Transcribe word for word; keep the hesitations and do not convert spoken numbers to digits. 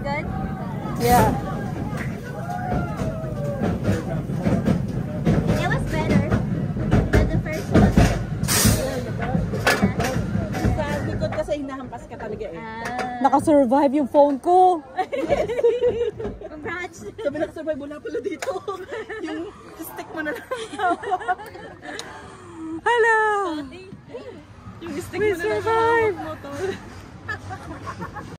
good? Yeah. It was better than the first one. Sa likod kasi hinahampas ka talaga eh. Ah. Naka-survive yung phone ko. Congrats! Sabi na survive wala pala dito. Yung stick mo na lang. Hala! Yung stick We mo na lang. survive! Motor.